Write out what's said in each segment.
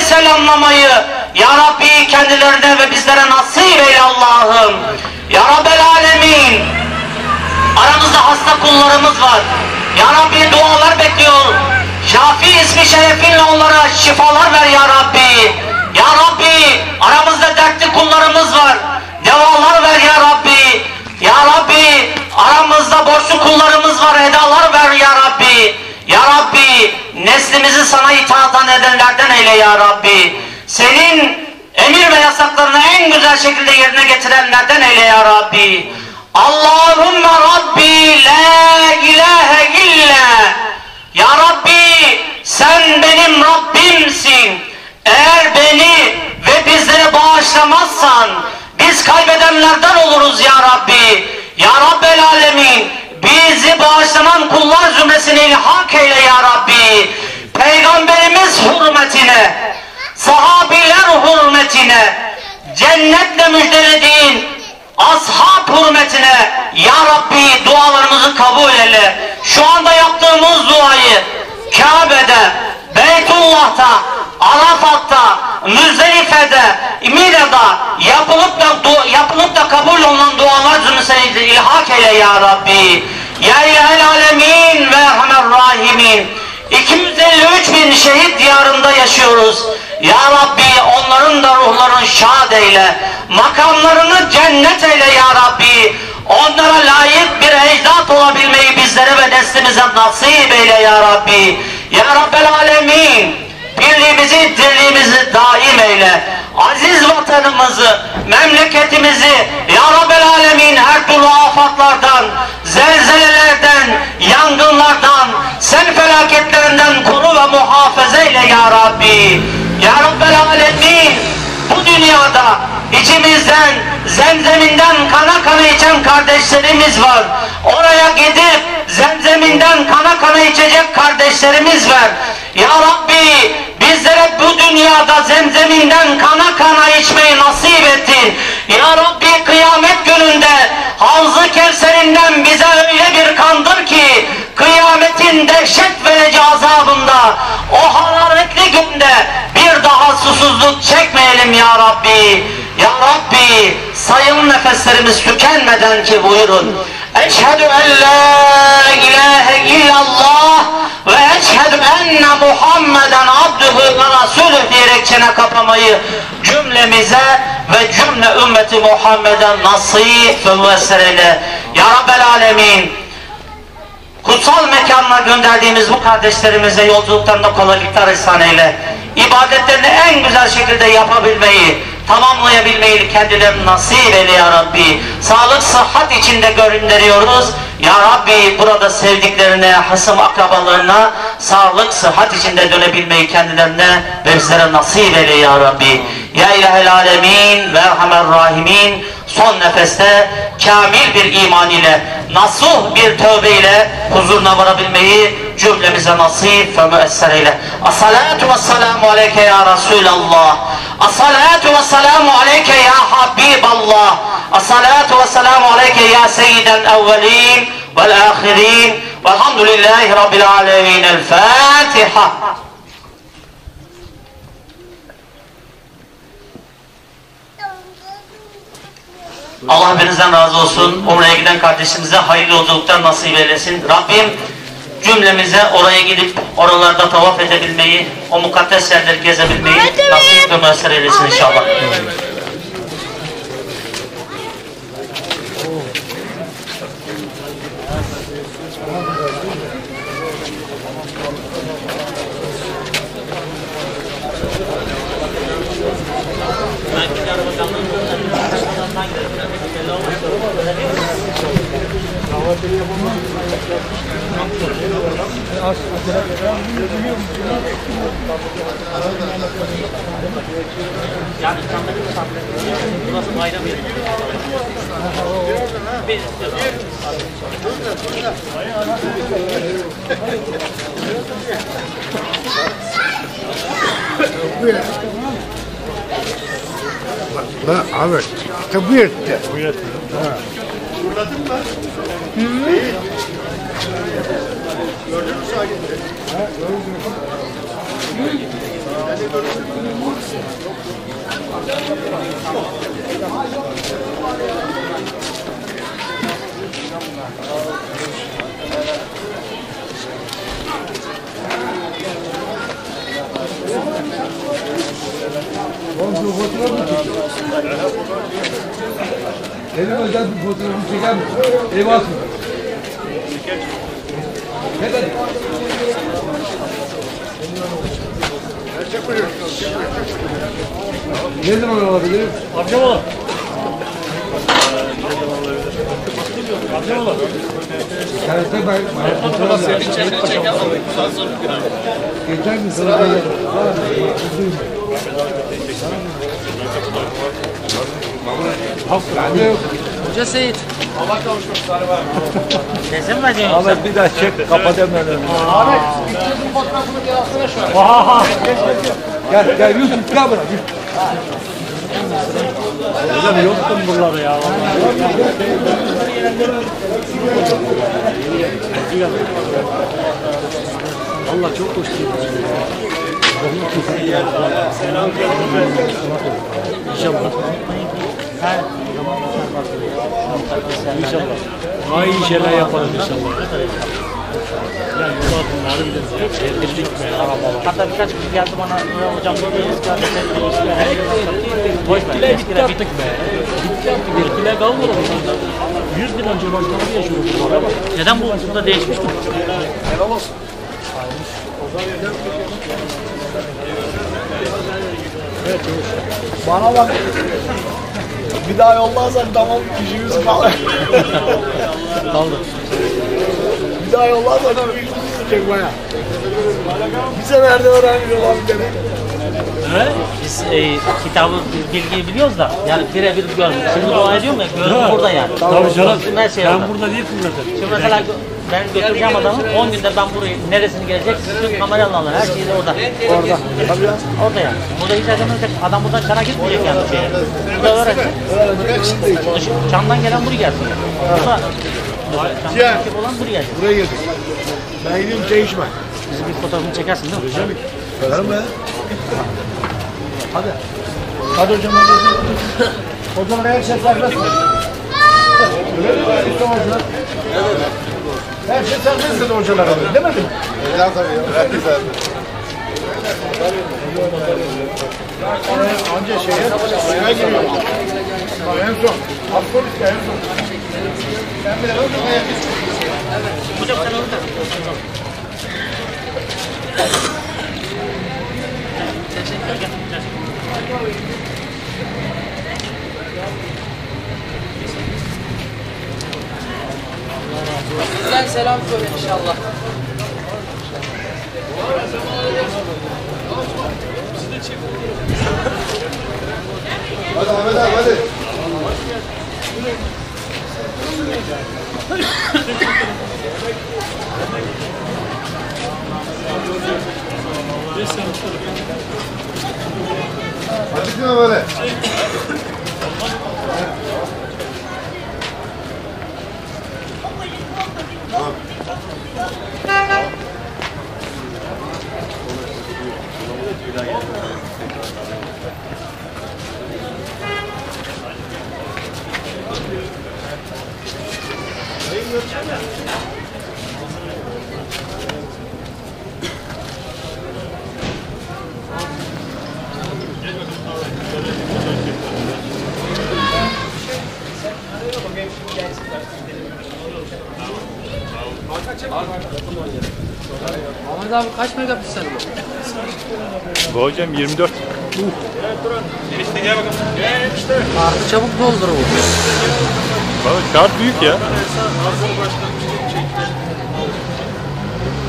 selamlamayı Ya Rabbi kendilerine ve bizlere nasip eyle Allah'ım. Ya Rabbel Alemin, aramızda hasta kullarımız var. Ya Rabbi dualar bekliyor. Şafi ismi şerefinle onlara şifalar ver Ya Rabbi. Ya Rabbi aramızda dertli kullarımız var. Devalar ver Ya Rabbi. Ya Rabbi aramızda borçlu kullarımız var. Edalar ver Ya Rabbi. Ya Rabbi neslimizi sana itaatan edenlerden eyle Ya Rabbi. Senin emir ve yasaklarını en güzel şekilde yerine getirenlerden eyle Ya Rabbi. Allahümme Rabbi la ilahe illa. Ya Rabbi sen benim Rabbimsin. Eğer beni ve bizleri bağışlamazsan biz kaybedenlerden oluruz Ya Rabbi. Ya Rabbel Alemin, bizi bağışlanan kullar zümresine ilhak eyle Ya Rabbi. Peygamberimiz hürmetine, sahabiler hürmetine, cennetle müjdelediğin ashab hürmetine Ya Rabbi dualarımızı kabul eyle. Şu anda yaptığımız duayı Kabe'de, Beytullah'ta, Arafat'ta, Müzdelife'de, Mina'da yapılıp da kabul olunan dualar zümresine ilhak eyle Ya Rabbi. Ya İlahel Alemin ve Erhamer Rahimin. 253 bin şehit diyarında yaşıyoruz. Ya Rabbi onların da ruhlarını şad eyle. Makamlarını cennet eyle Ya Rabbi. Onlara layık bir ecdat olabilmeyi bizlere ve neslimize nasip eyle Ya Rabbi. Ya Rabbel Alemin, birliğimizi, dirliğimizi daim eyle. Aziz vatanımızı, memleketimizi Ya Rabbel Alemin her türlü afatlardan, zelzelelerden, yangınlardan, sel felaketlerinden koru ve muhafaza eyle Ya Rabbi. Ya Rabbel Alemin, bu dünyada içimizden, zemzeminden kana kana içen kardeşlerimiz var. Oraya gidip zemzeminden kana kana içecek kardeşlerimiz var. Ya Rabbi bizlere bu dünyada zemzeminden kana kana içmeyi nasip ettin. Ya Rabbi kıyamet gününde Havz-ı Kevser'inden bize öyle bir kandır ki kıyametin dehşet verici azabında o hararetli günde bir daha susuzluk çekmeyelim Ya Rabbi. Ya Rabbi sayılı nefeslerimiz tükenmeden ki buyurun. Eşhedü en la ilahe illallah ve eşhedü enne Muhammeden abdühü ve rasulüh diyerek çene kapamayı cümlemize ve cümle ümmeti Muhammed'e nasip ve müessir eyle. Ya Rabbel Alemin, kutsal mekanına gönderdiğimiz bu kardeşlerimize yolculuklarında kolaylıklar ihsan eyle. İbadetlerini en güzel şekilde yapabilmeyi, tamamlayabilmeyi kendilerine nasip eyle Ya Rabbi. Sağlık, sıhhat içinde gönderiyoruz. Ya Rabbi burada sevdiklerine, hasım akrabalarına sağlık, sıhhat içinde dönebilmeyi kendilerine ve bizlere nasip eyle Ya Rabbi. Ya İlahel Alemin ve Erhamer Rahimin, son nefeste kamil bir iman ile, nasuh bir tövbe ile huzuruna varabilmeyi cümlemize nasip ve müesser eyle. As-salatu vesselamu aleyke ya Resulallah. As-salatu vesselamu aleyke ya Habiballah. As-salatu vesselamu aleyke ya seyyidel evvelin vel ahirin. Velhamdülillahi Rabbil alemin. El Fatiha. Allah hepinizden razı olsun. Oraya giden kardeşimize hayırlı yolculuklar nasip eylesin. Rabbim cümlemize oraya gidip oralarda tavaf edebilmeyi, o mukaddes yerleri gezebilmeyi nasip ve müessir eylesin inşallah. Burası bayram yeri. Evet. Kabul etti. Fırladın mı? Gördün mü sağa gitti? Ha, gördüm. Benim özel bir fotoğrafımı çeker misin? Eyvallah. Ne dedi? Ne zaman alabilirim? Amcam oğlum. Amcam oğlum. Kendisi ben fotoğraf yaptım. Geçen gün sana da ben de yok. Hoca Seyit. Resim mi acaba? Ahmet bir daha çek, kapat hemen önünü. Ahmet, bir fotoğrafını bir alsana şu an. Gel Yusuf gel bana. Hocam yoktun buraları ya. Allah çok hoş İnşallah. İnşallah. Daha iyi şeyler yaparız inşallah. Ya yollar bunları biliriz ya. Şehirlik mi? Arabalar. Hatta birkaç kişi geldi bana hocam buradayız. Boş ver. Bitkiler bitti artık be. Bitti artık. Bitkiler kalmadı bunlarda. 100 bin önce başkanı yaşıyordu bunlara bak. Neden bu burada değişmişti? Helal olsun. Evet çavuş. Bana bak. Bir daha yollarsan tamam gücümüz kalır. Kaldı. Bir daha yollarsan gücümüz çek baya. Bir seferde öğrenmiş olabilirim. He? Biz kitabı, bilgiyi biliyoruz da yani birebir görmüyoruz. Şimdi dua ediyorum ya, görüm burada yani. Tabii canım. Her şey Ben orada. burada değilsin zaten. Şimdi mesela ben götüreceğim adamı, 10 günde ben burayı neresini gelecek, bütün kameralarla alır, her şey de orada. Orada. Tabii ya. Orada yani. Burada hiç öğrenmeyecek, adam buradan Çan'a gitmeyecek yani şeye. Burada öğrenecek. Çan'dan gelen buraya gelsin. Burada Çan'dan rakip olan buraya gelecek. Buraya girdik. Ben gideyim çay içme. Bizi bir fotoğrafını çekersin değil mi? Hocam. Öyle mi? Hadi. Hadi hocam. Hocam her şey serbest. Öyle mi? İslam hocalar. Her şey serbest dedi hocalar. Demedin mi? Ya tabii ya. Güzel. Anca şeye giriyor. En son. Absolut en son. Sen bile öldürmeye Hocam sen orada. Sizden selam söyle inşallah. Hadi Ahmet abi hadi. Hadi şuna böyle. Ahmet abi kaç megapiksel bu? Bu hocam 24. Kartı çabuk doldur bu. Kart büyük ya.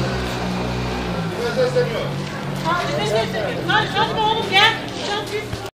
Hadi oğlum gel.